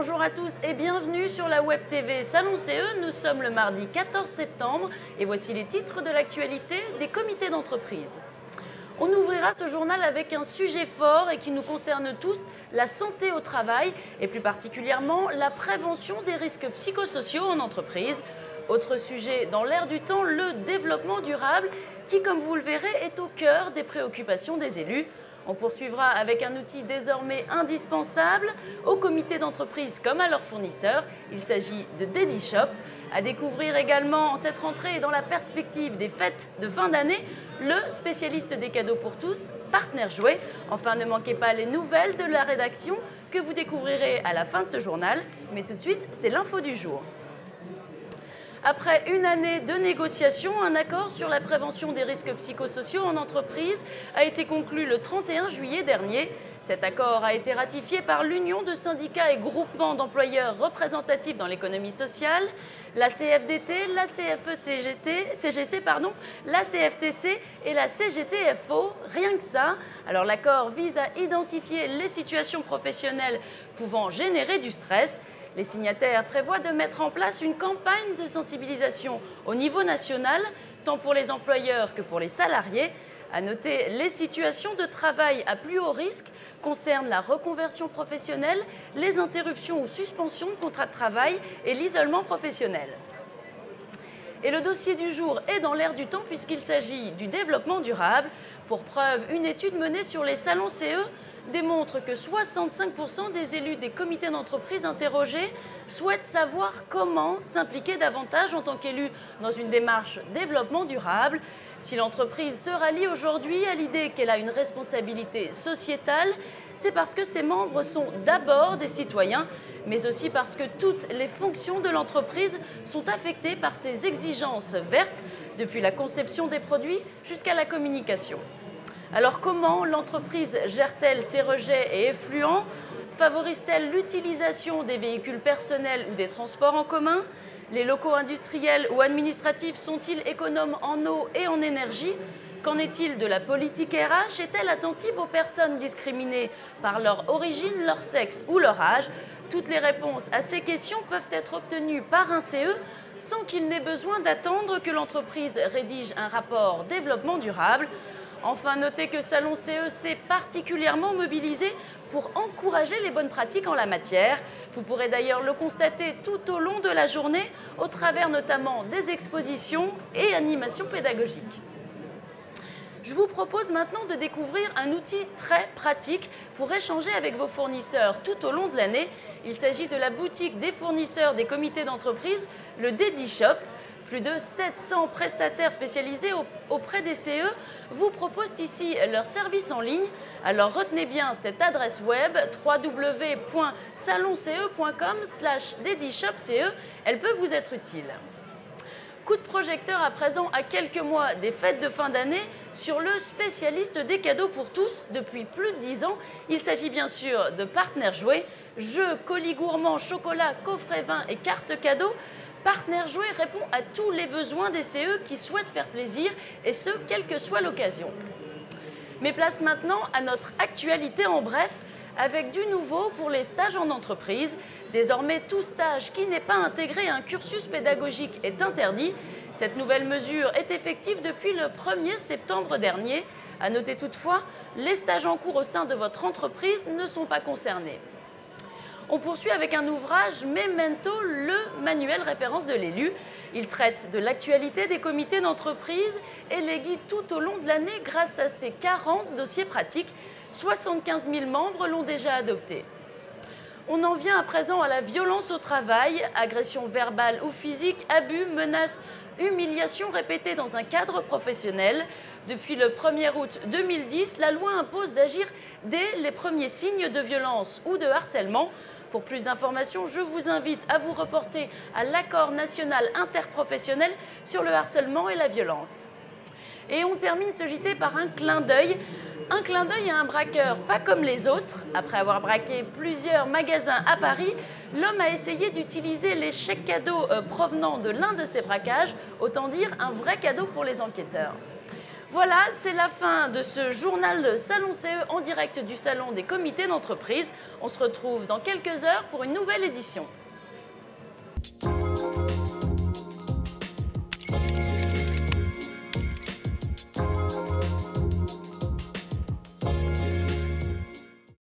Bonjour à tous et bienvenue sur la Web TV Salon CE. Nous sommes le mardi 14 septembre et voici les titres de l'actualité des comités d'entreprise. On ouvrira ce journal avec un sujet fort et qui nous concerne tous, la santé au travail et plus particulièrement la prévention des risques psychosociaux en entreprise. Autre sujet dans l'air du temps, le développement durable qui, comme vous le verrez, est au cœur des préoccupations des élus. On poursuivra avec un outil désormais indispensable aux comités d'entreprise comme à leurs fournisseurs. Il s'agit de DediShop. À découvrir également en cette rentrée et dans la perspective des fêtes de fin d'année, le spécialiste des cadeaux pour tous, Partner Jouet. Enfin, ne manquez pas les nouvelles de la rédaction que vous découvrirez à la fin de ce journal. Mais tout de suite, c'est l'info du jour. Après une année de négociations, un accord sur la prévention des risques psychosociaux en entreprise a été conclu le 31 juillet dernier. Cet accord a été ratifié par l'Union de syndicats et groupements d'employeurs représentatifs dans l'économie sociale, la CFDT, la CGC, la CFTC et la CGTFO. Rien que ça. Alors l'accord vise à identifier les situations professionnelles pouvant générer du stress. Les signataires prévoient de mettre en place une campagne de sensibilisation au niveau national, tant pour les employeurs que pour les salariés. À noter, les situations de travail à plus haut risque concernent la reconversion professionnelle, les interruptions ou suspensions de contrat de travail et l'isolement professionnel. Et le dossier du jour est dans l'air du temps puisqu'il s'agit du développement durable. Pour preuve, une étude menée sur les salons CE démontre que 65% des élus des comités d'entreprise interrogés souhaitent savoir comment s'impliquer davantage en tant qu'élus dans une démarche développement durable. Si l'entreprise se rallie aujourd'hui à l'idée qu'elle a une responsabilité sociétale, c'est parce que ses membres sont d'abord des citoyens, mais aussi parce que toutes les fonctions de l'entreprise sont affectées par ces exigences vertes, depuis la conception des produits jusqu'à la communication. Alors comment l'entreprise gère-t-elle ses rejets et effluents? Favorise-t-elle l'utilisation des véhicules personnels ou des transports en commun? Les locaux industriels ou administratifs sont-ils économes en eau et en énergie? Qu'en est-il de la politique RH? Est-elle attentive aux personnes discriminées par leur origine, leur sexe ou leur âge? Toutes les réponses à ces questions peuvent être obtenues par un CE sans qu'il n'ait besoin d'attendre que l'entreprise rédige un rapport développement durable. Enfin, notez que Salon CE s'est particulièrement mobilisé pour encourager les bonnes pratiques en la matière. Vous pourrez d'ailleurs le constater tout au long de la journée, au travers notamment des expositions et animations pédagogiques. Je vous propose maintenant de découvrir un outil très pratique pour échanger avec vos fournisseurs tout au long de l'année. Il s'agit de la boutique des fournisseurs des comités d'entreprise, le DediShop. Plus de 700 prestataires spécialisés auprès des CE vous proposent ici leur service en ligne. Alors retenez bien cette adresse web www.salonce.com/DediShopCE. Elle peut vous être utile. Coup de projecteur à présent à quelques mois des fêtes de fin d'année sur le spécialiste des cadeaux pour tous depuis plus de 10 ans. Il s'agit bien sûr de Partner Jouet. Jeux, colis gourmands, chocolat, coffret vin et cartes cadeaux. Partner Jouet répond à tous les besoins des CE qui souhaitent faire plaisir et ce, quelle que soit l'occasion. Mais place maintenant à notre actualité en bref, avec du nouveau pour les stages en entreprise. Désormais, tout stage qui n'est pas intégré à un cursus pédagogique est interdit. Cette nouvelle mesure est effective depuis le 1er septembre dernier. À noter toutefois, les stages en cours au sein de votre entreprise ne sont pas concernés. On poursuit avec un ouvrage Memento, le manuel référence de l'élu. Il traite de l'actualité des comités d'entreprise et les guide tout au long de l'année grâce à ses 40 dossiers pratiques. 75 000 membres l'ont déjà adopté. On en vient à présent à la violence au travail, agression verbale ou physique, abus, menaces, humiliation répétée dans un cadre professionnel. Depuis le 1er août 2010, la loi impose d'agir dès les premiers signes de violence ou de harcèlement. Pour plus d'informations, je vous invite à vous reporter à l'accord national interprofessionnel sur le harcèlement et la violence. Et on termine ce JT par un clin d'œil. Un clin d'œil à un braqueur pas comme les autres. Après avoir braqué plusieurs magasins à Paris, l'homme a essayé d'utiliser les chèques cadeaux provenant de l'un de ces braquages, autant dire un vrai cadeau pour les enquêteurs. Voilà, c'est la fin de ce journal Salon CE en direct du Salon des comités d'entreprise. On se retrouve dans quelques heures pour une nouvelle édition.